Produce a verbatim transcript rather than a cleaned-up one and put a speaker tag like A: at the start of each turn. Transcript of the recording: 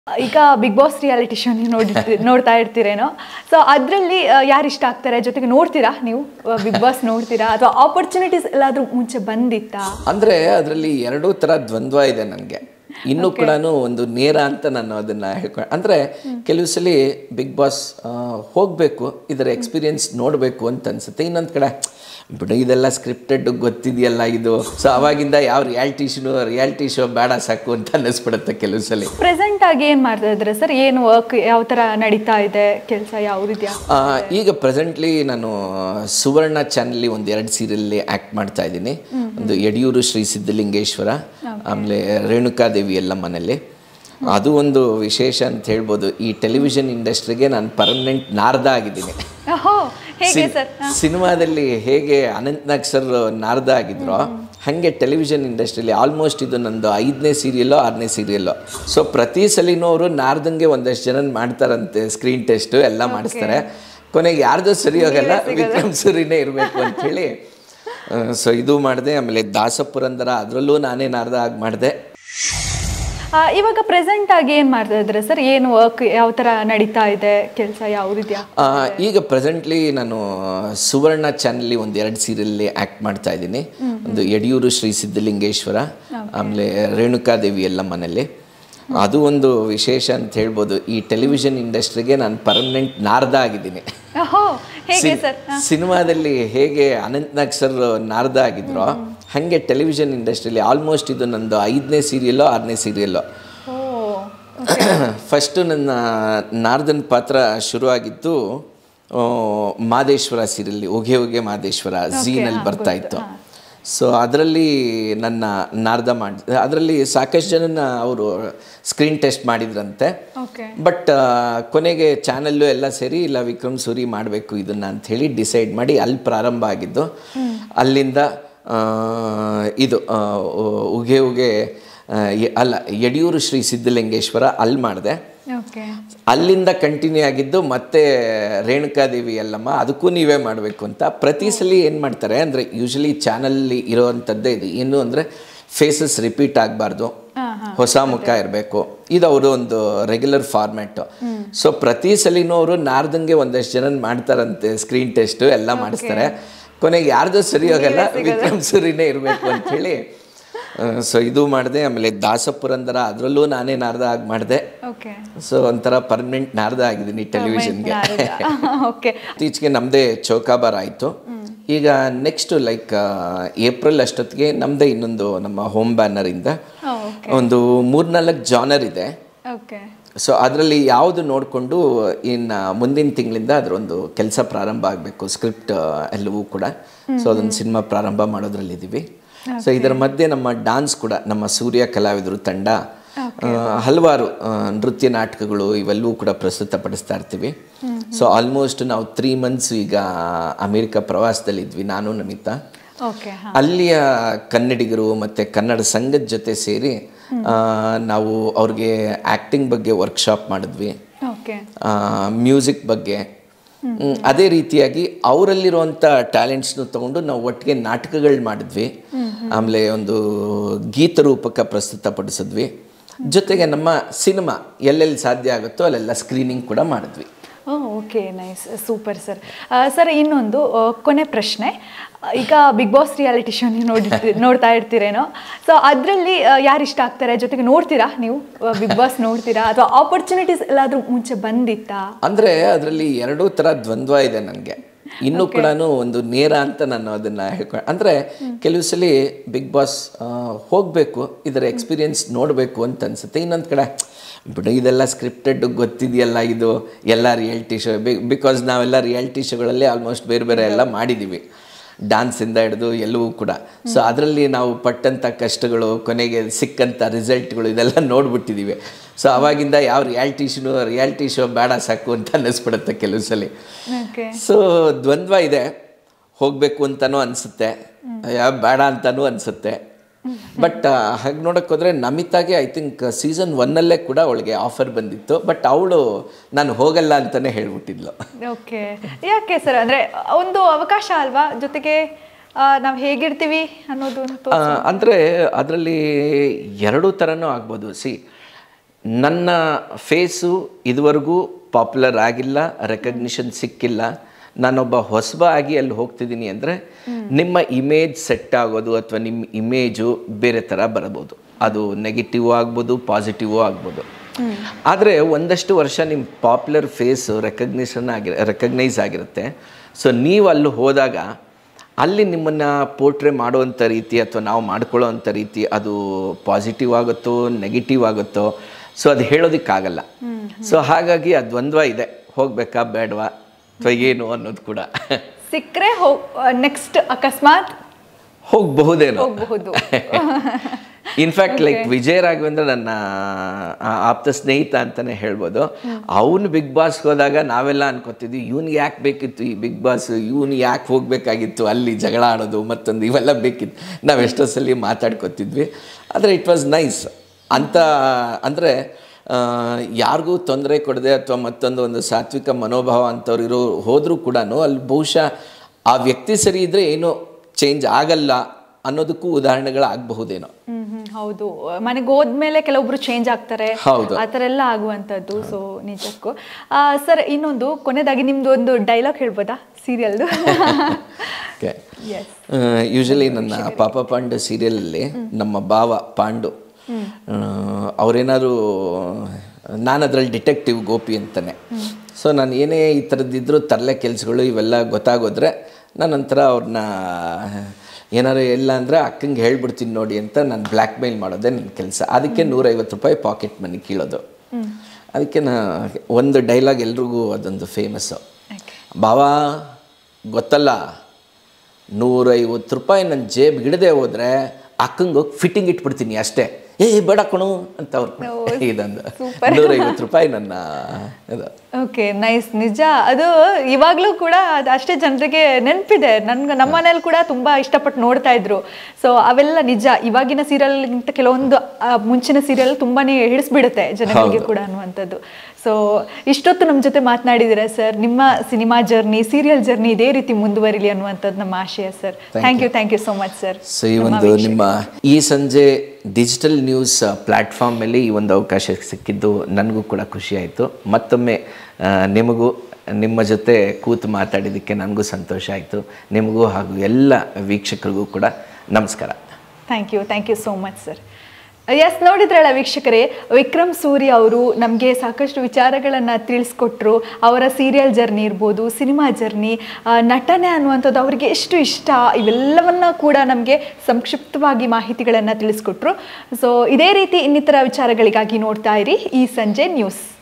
A: ಈಗ big boss reality show ನೀವು ನೋಡಿ ನೋಡ್ತಾ ಇರ್ತೀರೇನೋ, ಸೊ ಅದರಲ್ಲಿ ಯಾರು ಇಷ್ಟ ಆಗ್ತಾರೆ, ಜೊತೆಗೆ ನೋಡ್ತೀರಾ ನೀವು ಬಿಗ್ ಬಾಸ್ ನೋಡ್ತೀರಾ ಅಥವಾ ಆಪರ್ಚುನಿಟೀಸ್ ಎಲ್ಲಾದ್ರೂ ಮುಂಚೆ ಬಂದಿತ್ತಾ?
B: ಅಂದ್ರೆ ಅದರಲ್ಲಿ ಎರಡೂ ತರ ದ್ವಂದ್ವ ಇದೆ ನನಗೆ. ಇನ್ನೂ ಕೂಡ ಒಂದು ನೇರ ಅಂತ ನಾನು ಅದನ್ನ ಹೇಳ್ಕೊಂಡು, ಅಂದ್ರೆ ಕೆಲವು ಸಲ ಬಿಗ್ ಬಾಸ್ ಹೋಗಬೇಕು, ಇದರ ಎಕ್ಸ್ಪೀರಿಯನ್ಸ್ ನೋಡಬೇಕು ಅಂತ ಅನ್ಸುತ್ತೆ. ಇನ್ನೊಂದು ಕಡೆ ಬಿಡು ಇದೆಲ್ಲ ಸ್ಕ್ರಿಪ್ಟೆಡ್ ಗೊತ್ತಿದೆಯಲ್ಲ ಇದು, ಸೊ ಅವಾಗಿಂದ ಯಾವ ರಿಯಾಲಿಟಿ ಶೋ ರಿಯಾಲಿಟಿ ಶೋ ಬೇಡ ಸಾಕು ಅಂತ ಅನ್ನಿಸ್ಬಿಡುತ್ತೆ ಕೆಲವು ಸಲ.
A: ಪ್ರೆಸೆಂಟ್ ಆಗಿ ಏನು ಮಾಡ್ತಾ ಇದ್ರೆ ಸರ್, ಏನು ವರ್ಕ್ ಯಾವ ಥರ ನಡೀತಾ ಇದೆ, ಕೆಲಸ ಯಾವ ರೀತಿಯ?
B: ಈಗ ಪ್ರೆಸೆಂಟ್ಲಿ ನಾನು ಸುವರ್ಣ ಚಾನಲ್ ಒಂದು ಎರಡು ಸೀರಿಯಲ್ ಆ್ಯಕ್ಟ್ ಮಾಡ್ತಾ ಇದ್ದೀನಿ. ಒಂದು ಯಡಿಯೂರು ಶ್ರೀ ಸಿದ್ಧಲಿಂಗೇಶ್ವರ, ಆಮೇಲೆ ರೇಣುಕಾದೇವಿ ಎಲ್ಲ ಮನೇಲಿ. ಅದು ಒಂದು ವಿಶೇಷ ಅಂತ ಹೇಳ್ಬೋದು. ಈ ಟೆಲಿವಿಷನ್ ಇಂಡಸ್ಟ್ರಿಗೆ ನಾನು ಪರ್ಮನೆಂಟ್ ನಾರ್ದ ಆಗಿದ್ದೀನಿ. ಸಿನಿಮಾದಲ್ಲಿ ಹೇಗೆ ಅನಂತ್ನಾಗ್ ಸರ್ ನಾರ್ದ ಆಗಿದ್ರೋ ಹಾಗೆ ಟೆಲಿವಿಷನ್ ಇಂಡಸ್ಟ್ರಿಯಲ್ಲಿ ಆಲ್ಮೋಸ್ಟ್ ಇದು ನಂದು ಐದನೇ ಸೀರಿಯಲ್ಲೋ ಆರನೇ ಸೀರಿಯಲ್ಲೋ. ಸೊ ಪ್ರತಿ ಸಲಿನೂ ಅವರು ನಾರ್ದಂಗೆ ಒಂದಷ್ಟು ಜನ ಮಾಡ್ತಾರಂತೆ, ಸ್ಕ್ರೀನ್ ಟೆಸ್ಟು ಎಲ್ಲ ಮಾಡಿಸ್ತಾರೆ. ಕೊನೆಗೆ ಯಾರ್ದು ಸರಿ ಹೋಗಲ್ಲ, ವಿಕ್ರಮ್ ಸೂರಿನೇ ಇರಬೇಕು ಅಂಥೇಳಿ ಸೊ ಇದು ಮಾಡಿದೆ. ಆಮೇಲೆ ದಾಸಪುರಂದರ ಅದರಲ್ಲೂ ನಾನೇ ನಾರ್ದ ಆಗಿ ಮಾಡಿದೆ.
A: ಇವಾಗ ಪ್ರೆಸೆಂಟ್ ಆಗಿ ಏನು ಮಾಡ್ತಾ ಇದ್ರೆ ಸರ್, ಏನು ವರ್ಕ್ ಯಾವ ಥರ ನಡೀತಾ ಇದೆ, ಕೆಲಸ ಯಾವ ರೀತಿಯ?
B: ಈಗ ಪ್ರೆಸೆಂಟ್ಲಿ ನಾನು ಸುವರ್ಣ ಚಾನಲ್ ಒಂದು ಎರಡು ಸೀರಿಯಲ್ ಆ್ಯಕ್ಟ್ ಮಾಡ್ತಾ ಇದ್ದೀನಿ. ಒಂದು ಯಡಿಯೂರು ಶ್ರೀ ಸಿದ್ಧಲಿಂಗೇಶ್ವರ, ಆಮೇಲೆ ರೇಣುಕಾದೇವಿ ಎಲ್ಲ ಮನೇಲಿ. ಅದು ಒಂದು ವಿಶೇಷ ಅಂತ ಹೇಳ್ಬೋದು. ಈ ಟೆಲಿವಿಷನ್ ಇಂಡಸ್ಟ್ರಿಗೆ ನಾನು ಪರ್ಮನೆಂಟ್ ನಾರ್ದ ಆಗಿದ್ದೀನಿ. ಸಿನಿಮಾದಲ್ಲಿ ಹೇಗೆ ಅನಂತ್ನಾಗ್ ಸರ್ ನಾರ್ದ ಆಗಿದ್ರೋ ಹಾಗೆ ಟೆಲಿವಿಷನ್ ಇಂಡಸ್ಟ್ರಿಯಲ್ಲಿ ಆಲ್ಮೋಸ್ಟ್ ಇದು ನಂದು ಐದನೇ ಸೀರಿಯಲ್ಲೋ ಆರನೇ ಸೀರಿಯಲ್ಲೋ. ಫಸ್ಟು ನನ್ನ ನಾರ್ದನ್ ಪಾತ್ರ ಶುರುವಾಗಿದ್ದು ಮಾದೇಶ್ವರ ಸೀರಿಯಲ್, ಉಗೆ ಉಗೆ ಮಾದೇಶ್ವರ ಝೀನಲ್ಲಿ ಬರ್ತಾ ಇತ್ತು. ಸೊ ಅದರಲ್ಲಿ ನನ್ನ ನಾರ್ದ ಮಾಡಿ, ಅದರಲ್ಲಿ ಸಾಕಷ್ಟು ಜನನ ಅವರು ಸ್ಕ್ರೀನ್ ಟೆಸ್ಟ್ ಮಾಡಿದ್ರಂತೆ. ಬಟ್ ಕೊನೆಗೆ ಚಾನಲ್ಲು ಎಲ್ಲ ಸೇರಿ ಇಲ್ಲ ವಿಕ್ರಮ್ ಸೂರಿ ಮಾಡಬೇಕು ಇದನ್ನು ಅಂಥೇಳಿ ಡಿಸೈಡ್ ಮಾಡಿ ಅಲ್ಲಿ ಪ್ರಾರಂಭ ಆಗಿದ್ದು. ಅಲ್ಲಿಂದ ಇದು ಉಗೆ ಉಗೆ ಅಲ್ಲ ಯಡಿಯೂರು ಶ್ರೀ ಸಿದ್ಧಲಿಂಗೇಶ್ವರ ಅಲ್ಲಿ ಮಾಡಿದೆ. ಅಲ್ಲಿಂದ ಕಂಟಿನ್ಯೂ ಆಗಿದ್ದು ಮತ್ತೆ ರೇಣುಕಾದೇವಿ ಎಲ್ಲಮ್ಮ, ಅದಕ್ಕೂ ನೀವೇ ಮಾಡಬೇಕು ಅಂತ. ಪ್ರತಿ ಸಲ ಏನು ಮಾಡ್ತಾರೆ ಅಂದರೆ, ಯೂಶಲಿ ಚಾನಲ್ಲಿ ಇರೋವಂಥದ್ದೇ ಇದು ಏನು ಅಂದರೆ ಫೇಸಸ್ ರಿಪೀಟ್ ಆಗಬಾರ್ದು, ಹೊಸ ಮುಖ ಇರಬೇಕು. ಇದು ಅವರು ಒಂದು ರೆಗ್ಯುಲರ್ ಫಾರ್ಮ್ಯಾಟು. ಸೊ ಪ್ರತಿ ಸಲಿನೂ ಅವರು ನಾರ್ದಂಗೆ ಒಂದಷ್ಟು ಜನ ಮಾಡ್ತಾರಂತೆ, ಸ್ಕ್ರೀನ್ ಟೆಸ್ಟು ಎಲ್ಲ ಮಾಡಿಸ್ತಾರೆ. ಕೊನೆಗೆ ಯಾರ್ದು ಸರಿ ಹೋಗಲ್ಲ, ವಿಕ್ರಮ್ ಸೂರಿನೇ ಇರಬೇಕು ಅಂಥೇಳಿ ಸೊ ಇದು ಮಾಡಿದೆ. ಆಮೇಲೆ ದಾಸಪುರಂದರ ಅದರಲ್ಲೂ ನಾನೇ ನಾರ್ದ ಆಗಿ ಮಾಡಿದೆ. ಸೊ ಒಂಥರ ಪರ್ಮನೆಂಟ್ ನಾರ್ದ ಆಗಿದ್ದೀನಿ ಟೆಲಿವಿಷನ್ಗೆ. ಇತ್ತೀಚೆಗೆ ನಮ್ಮದೇ ಚೌಕಾಬಾರ್ ಆಯಿತು. ಈಗ ನೆಕ್ಸ್ಟ್ ಲೈಕ್ ಏಪ್ರಿಲ್ ಅಷ್ಟೊತ್ತಿಗೆ ನಮ್ಮದೇ ಇನ್ನೊಂದು ನಮ್ಮ ಹೋಮ್ ಬ್ಯಾನರಿಂದ ಒಂದು ಮೂರ್ನಾಲ್ಕು ಜಾನರ್ ಇದೆ. ಸೊ ಅದರಲ್ಲಿ ಯಾವುದು ನೋಡಿಕೊಂಡು ಇನ್ನು ಮುಂದಿನ ತಿಂಗಳಿಂದ ಅದರೊಂದು ಕೆಲಸ ಪ್ರಾರಂಭ ಆಗಬೇಕು, ಸ್ಕ್ರಿಪ್ಟ್ ಎಲ್ಲವೂ ಕೂಡ. ಸೊ ಅದೊಂದು ಸಿನಿಮಾ ಪ್ರಾರಂಭ ಮಾಡೋದ್ರಲ್ಲಿದ್ದೀವಿ. ಸೊ ಇದರ ಮಧ್ಯೆ ನಮ್ಮ ಡಾನ್ಸ್ ಕೂಡ, ನಮ್ಮ ಸೂರ್ಯ ಕಲಾವಿದರು ತಂಡ ಹಲವಾರು ನೃತ್ಯ ನಾಟಕಗಳು ಇವೆಲ್ಲವೂ ಕೂಡ ಪ್ರಸ್ತುತಪಡಿಸ್ತಾ ಇರ್ತೀವಿ. ಸೊ ಆಲ್ಮೋಸ್ಟ್ ನಾವು ತ್ರೀ ಮಂತ್ಸ್ ಈಗ ಅಮೇರಿಕ ಪ್ರವಾಸದಲ್ಲಿದ್ವಿ, ನಾನು ನಮಿತಾ. ಅಲ್ಲಿಯ ಕನ್ನಡಿಗರು ಮತ್ತು ಕನ್ನಡ ಸಂಘದ ಜೊತೆ ಸೇರಿ ನಾವು ಅವ್ರಿಗೆ ಆ್ಯಕ್ಟಿಂಗ್ ಬಗ್ಗೆ ವರ್ಕ್ಶಾಪ್ ಮಾಡಿದ್ವಿ, ಮ್ಯೂಸಿಕ್ ಬಗ್ಗೆ. ಅದೇ ರೀತಿಯಾಗಿ ಅವರಲ್ಲಿರುವಂಥ ಟ್ಯಾಲೆಂಟ್ಸ್ನು ತೊಗೊಂಡು ನಾವು ಒಟ್ಟಿಗೆ ನಾಟಕಗಳು ಮಾಡಿದ್ವಿ. ಆಮೇಲೆ ಒಂದು ಗೀತರೂಪಕ ಪ್ರಸ್ತುತಪಡಿಸಿದ್ವಿ. ಜೊತೆಗೆ ನಮ್ಮ ಸಿನಿಮಾ ಎಲ್ಲೆಲ್ಲಿ ಸಾಧ್ಯ ಆಗುತ್ತೋ ಅಲ್ಲೆಲ್ಲ ಸ್ಕ್ರೀನಿಂಗ್ ಕೂಡ ಮಾಡಿದ್ವಿ.
A: Okay, nice, super sir. Sir ಇನ್ನೊಂದು ಕೊನೆ ಪ್ರಶ್ನೆ. ಈಗ ಬಿಗ್ ಬಾಸ್ ರಿಯಾಲಿಟಿ ಶೋ ನೀವು ನೋಡಿ ನೋಡ್ತಾ ಇರ್ತೀರೇನೋ, ಸೊ ಅದರಲ್ಲಿ ಯಾರು ಇಷ್ಟ ಆಗ್ತಾರೆ, ಜೊತೆಗೆ ನೋಡ್ತೀರಾ ನೀವು ಬಿಗ್ ಬಾಸ್ ನೋಡ್ತೀರಾ ಅಥವಾ ಆಪರ್ಚುನಿಟೀಸ್ ಎಲ್ಲಾದ್ರೂ ಮುಂಚೆ ಬಂದಿತ್ತಾ?
B: ಅಂದರೆ ಅದರಲ್ಲಿ ಎರಡೂ ಥರ ದ್ವಂದ್ವ ಇದೆ ನನಗೆ. ಇನ್ನೂ ಕೂಡ ಒಂದು ನೇರ ಅಂತ ನಾನು ಅದನ್ನು ಹೇಳ್ಕೊಂಡು, ಅಂದರೆ ಕೆಲವು ಸಲ ಬಿಗ್ ಬಾಸ್ ಹೋಗಬೇಕು, ಇದರ ಎಕ್ಸ್ಪೀರಿಯನ್ಸ್ ನೋಡಬೇಕು ಅಂತ ಅನಿಸುತ್ತೆ. ಇನ್ನೊಂದು ಕಡೆ ಬಿಡು ಇದೆಲ್ಲ ಸ್ಕ್ರಿಪ್ಟೆಡ್ ಗೊತ್ತಿದೆಯಲ್ಲ ಇದು, ಎಲ್ಲ ರಿಯಾಲಿಟಿ ಶೋ. ಬಿಕಾಸ್ ನಾವೆಲ್ಲ ರಿಯಾಲಿಟಿ ಶೋಗಳಲ್ಲಿ ಆಲ್ಮೋಸ್ಟ್ ಬೇರೆ ಬೇರೆ ಎಲ್ಲ ಮಾಡಿದ್ದೀವಿ, ಡ್ಯಾನ್ಸಿಂದ ಹಿಡಿದು ಎಲ್ಲವೂ ಕೂಡ. ಸೊ ಅದರಲ್ಲಿ ನಾವು ಪಟ್ಟಂಥ ಕಷ್ಟಗಳು, ಕೊನೆಗೆ ಸಿಕ್ಕಂಥ ರಿಸಲ್ಟ್ಗಳು ಇದೆಲ್ಲ ನೋಡ್ಬಿಟ್ಟಿದ್ದೀವಿ. ಸೊ ಆವಾಗಿಂದ ಯಾವ ರಿಯಾಲಿಟಿ ಶೋ ರಿಯಾಲಿಟಿ ಶೋ ಬೇಡ ಸಾಕು ಅಂತ ಅನ್ನಿಸ್ಬಿಡುತ್ತೆ ಕೆಲವು ಸಲ. ಸೊ ದ್ವಂದ್ವ ಇದೆ, ಹೋಗಬೇಕು ಅಂತಲೂ ಅನಿಸುತ್ತೆ, ಯಾವ ಬೇಡ ಅಂತಲೂ ಅನಿಸುತ್ತೆ. ಬಟ್ ಹಾಗೆ ನೋಡೋಕ್ಕೆ ಹೋದರೆ ನಮಿತಾಗೆ ಐ ಥಿಂಕ್ ಸೀಸನ್ ಒನ್ನಲ್ಲೇ ಕೂಡ ಅವಳಿಗೆ ಆಫರ್ ಬಂದಿತ್ತು. ಬಟ್ ಅವಳು ನಾನು ಹೋಗಲ್ಲ ಅಂತಲೇ ಹೇಳ್ಬಿಟ್ಟಿದ್ಲು.
A: ಓಕೆ, ಯಾಕೆ ಸರ್? ಅಂದರೆ ಒಂದು ಅವಕಾಶ ಅಲ್ವಾ, ಜೊತೆಗೆ ನಾವು ಹೇಗಿರ್ತೀವಿ ಅನ್ನೋದು.
B: ಅಂದರೆ ಅದರಲ್ಲಿ ಎರಡೂ ಥರನೂ ಆಗ್ಬೋದು. ಸಿ ನನ್ನ ಫೇಸು ಇದುವರೆಗೂ ಪಾಪ್ಯುಲರ್ ಆಗಿಲ್ಲ, ರೆಕಗ್ನಿಷನ್ ಸಿಕ್ಕಿಲ್ಲ. ನಾನೊಬ್ಬ ಹೊಸಬ ಆಗಿ ಅಲ್ಲಿ ಹೋಗ್ತಿದ್ದೀನಿ ಅಂದರೆ ನಿಮ್ಮ ಇಮೇಜ್ ಸೆಟ್ ಆಗೋದು ಅಥವಾ ನಿಮ್ಮ ಇಮೇಜು ಬೇರೆ ಥರ ಬರಬಹುದು. ಅದು ನೆಗೆಟಿವ್ ಆಗ್ಬೋದು, ಪಾಸಿಟಿವ್ ಆಗ್ಬೋದು. ಆದರೆ ಒಂದಷ್ಟು ವರ್ಷ ನಿಮ್ಮ ಪಾಪ್ಯುಲರ್ ಫೇಸು ರೆಕಗ್ನಿಷನ್ ಆಗಿ ರೆಕಗ್ನೈಸ್ ಆಗಿರುತ್ತೆ. ಸೊ ನೀವು ಅಲ್ಲಿ ಹೋದಾಗ ಅಲ್ಲಿ ನಿಮ್ಮನ್ನು ಪೋರ್ಟ್ರೇ ಮಾಡುವಂಥ ರೀತಿ ಅಥವಾ ನಾವು ಮಾಡ್ಕೊಳ್ಳೋವಂಥ ರೀತಿ ಅದು ಪಾಸಿಟಿವ್ ಆಗುತ್ತೋ ನೆಗೆಟಿವ್ ಆಗುತ್ತೋ, ಸೊ ಅದು ಹೇಳೋದಕ್ಕಾಗಲ್ಲ. ಸೊ ಹಾಗಾಗಿ ಆ ದ್ವಂದ್ವ ಇದೆ, ಹೋಗಬೇಕಾ ಬೇಡವಾ ಅಥವಾ ಏನು ಅನ್ನೋದು ಕೂಡ.
A: ಸಿಕ್ಕರೆ ಹೋಗ್ ನೆಕ್ಸ್ಟ್ ಅಕಸ್ಮಾತ್
B: ಹೋಗಬಹುದೇನೋ.
A: ಹೋಗಬಹುದು.
B: ಇನ್ಫ್ಯಾಕ್ಟ್ ಲೈಕ್ ವಿಜಯ ರಾಘವೇಂದ್ರ ನನ್ನ ಆಪ್ತ ಸ್ನೇಹಿತ ಅಂತಲೇ ಹೇಳ್ಬೋದು. ಅವನು ಬಿಗ್ ಬಾಸ್ ಹೋದಾಗ ನಾವೆಲ್ಲ ಅನ್ಕೋತಿದ್ವಿ ಇವ್ನಿಗೆ ಯಾಕೆ ಬೇಕಿತ್ತು ಈ ಬಿಗ್ ಬಾಸ್, ಇವನು ಯಾಕೆ ಹೋಗಬೇಕಾಗಿತ್ತು ಅಲ್ಲಿ ಜಗಳ ಆಡೋದು ಮತ್ತೊಂದು ಇವೆಲ್ಲ ಬೇಕಿತ್ತು. ನಾವು ಎಷ್ಟೋ ಸಲ ಮಾತಾಡ್ಕೊತಿದ್ವಿ. ಆದರೆ ಇಟ್ ವಾಸ್ ನೈಸ್ ಅಂತ. ಅಂದರೆ ಯಾರಿಗೂ ತೊಂದರೆ ಕೊಡದೆ ಅಥವಾ ಮತ್ತೊಂದು ಒಂದು ಸಾತ್ವಿಕ ಮನೋಭಾವ ಅಂಥವ್ರು ಇರೋ ಹೋದರೂ ಕೂಡ ಅಲ್ಲಿ ಬಹುಶಃ ಆ ವ್ಯಕ್ತಿ ಸರಿ ಇದ್ದರೆ ಏನೂ ಚೇಂಜ್ ಆಗಲ್ಲ ಅನ್ನೋದಕ್ಕೂ ಉದಾಹರಣೆಗಳಾಗಬಹುದೇನೋ.
A: ಹೌದು, ಮನೆಗೆ ಹೋದ್ಮೇಲೆ ಕೆಲವೊಬ್ರು ಚೇಂಜ್ ಆಗ್ತಾರೆ, ಆ ಥರ ಎಲ್ಲ ಆಗುವಂಥದ್ದು. ಸೊ ನಿಜಕ್ಕೂ ಸರ್, ಇನ್ನೊಂದು ಕೊನೆಯದಾಗಿ ನಿಮ್ದು ಒಂದು ಡೈಲಾಗ್ ಹೇಳ್ಬೋದಾ ಸೀರಿಯಲ್ದು?
B: ಯೂಶಲಿ ನನ್ನ ಪಾಪ ಪಾಂಡು ಸೀರಿಯಲಲ್ಲಿ ನಮ್ಮ ಭಾವ ಪಾಂಡು ಅವರೇನಾದ್ರು, ನಾನು ಅದರಲ್ಲಿ ಡಿಟೆಕ್ಟಿವ್ ಗೋಪಿ ಅಂತಾನೆ. ಸೊ ನಾನು ಏನೇ ಈ ಥರದ್ದಿದ್ರು ತರಲೆ ಕೆಲಸಗಳು ಇವೆಲ್ಲ ಗೊತ್ತಾಗೋದ್ರೆ ನಾನಂತರ ಅವ್ರನ್ನ ಏನಾರು ಎಲ್ಲ ಅಂದರೆ ಅಕ್ಕಂಗೆ ಹೇಳ್ಬಿಡ್ತೀನಿ ನೋಡಿ ಅಂತ ನಾನು ಬ್ಲ್ಯಾಕ್ ಮೇಲ್ ಮಾಡೋದೇ ನನ್ನ ಕೆಲಸ. ಅದಕ್ಕೆ ನೂರೈವತ್ತು ರೂಪಾಯಿ ಪಾಕೆಟ್ ಮನಿ ಕೀಳೋದು. ಅದಕ್ಕೆ ನಾ ಒಂದು ಡೈಲಾಗ್ ಎಲ್ರಿಗೂ ಅದೊಂದು ಫೇಮಸ್ಸು, ಬಾವಾ ಗೊತ್ತಲ್ಲ ನೂರೈವತ್ತು ರೂಪಾಯಿ ನನ್ನ ಜೇಬ್ ಹಿಡದೆ ಹೋದರೆ ಅಕ್ಕಂಗೆ ಹೋಗಿ ಫಿಟ್ಟಿಂಗ್ ಇಟ್ಬಿಡ್ತೀನಿ ಅಷ್ಟೇ, ಏ ಬೇಡ ಕಣು ಅಂತ ಅವ್ರು. ಇದೊಂದು ನೂರೈವತ್ತು ರೂಪಾಯಿ ನನ್ನ ಇದು.
A: Okay, nice. ನಿಜ, ಅದು ಇವಾಗಲೂ ಕೂಡ ಅದು ಅಷ್ಟೇ ಜನರಿಗೆ ನೆನಪಿದೆ. ನನ್ಗೆ ನಮ್ಮ ಮನೇಲಿ ಕೂಡ ತುಂಬ ಇಷ್ಟಪಟ್ಟು ನೋಡ್ತಾ ಇದ್ರು. ಸೊ ಅವೆಲ್ಲ ನಿಜ. ಇವಾಗಿನ ಸೀರಿಯಲ್ಗಿಂತ ಕೆಲವೊಂದು ಮುಂಚಿನ ಸೀರಿಯಲ್ ತುಂಬಾ ಹಿಡಿಸ್ಬಿಡುತ್ತೆ ಜನಗಳಿಗೆ ಕೂಡ ಅನ್ನುವಂಥದ್ದು. ಸೊ ಇಷ್ಟೊತ್ತು ನಮ್ಮ ಜೊತೆ ಮಾತನಾಡಿದ್ದೀರಾ ಸರ್. ನಿಮ್ಮ ಸಿನಿಮಾ ಜರ್ನಿ, ಸೀರಿಯಲ್ ಜರ್ನಿ ಇದೇ ರೀತಿ ಮುಂದುವರಿಲಿ ಅನ್ನುವಂಥದ್ದು ನಮ್ಮ ಆಶಯ sir. Thank you thank you so much sir.
B: So ಈ ಒಂದು ನಿಮ್ಮ ಈ ಸಂಜೆ ಡಿಜಿಟಲ್ ನ್ಯೂಸ್ ಪ್ಲ್ಯಾಟ್ಫಾರ್ಮ್ ಮೇಲೆ ಈ ಒಂದು ಅವಕಾಶ ಸಿಕ್ಕಿದ್ದು ನನಗೂ ಕೂಡ ಖುಷಿ ಆಯಿತು. ಮತ್ತೊಮ್ಮೆ ನಿಮಗೂ ನಿಮ್ಮ ಜೊತೆ ಕೂತು ಮಾತಾಡಿದ್ದಕ್ಕೆ ನನಗೂ ಸಂತೋಷ ಆಯಿತು. ನಿಮಗೂ ಹಾಗೂ ಎಲ್ಲ ವೀಕ್ಷಕರಿಗೂ ಕೂಡ ನಮಸ್ಕಾರ.
A: Thank you thank you so much sir. Yes, ನೋಡಿದ್ರಲ್ಲ ವೀಕ್ಷಕರೇ, ವಿಕ್ರಮ್ ಸೂರಿ ಅವರು ನಮಗೆ ಸಾಕಷ್ಟು ವಿಚಾರಗಳನ್ನು ತಿಳಿಸ್ಕೊಟ್ರು. ಅವರ ಸೀರಿಯಲ್ ಜರ್ನಿ ಇರ್ಬೋದು, ಸಿನಿಮಾ ಜರ್ನಿ, ನಟನೆ ಅನ್ನುವಂಥದ್ದು ಅವರಿಗೆ ಎಷ್ಟು ಇಷ್ಟ, ಇವೆಲ್ಲವನ್ನ ಕೂಡ ನಮಗೆ ಸಂಕ್ಷಿಪ್ತವಾಗಿ ಮಾಹಿತಿಗಳನ್ನು ತಿಳಿಸ್ಕೊಟ್ರು. ಸೊ ಇದೇ ರೀತಿ ಇನ್ನಿತರ ವಿಚಾರಗಳಿಗಾಗಿ ನೋಡ್ತಾ ಇರಿ ಈ ಸಂಜೆ ನ್ಯೂಸ್.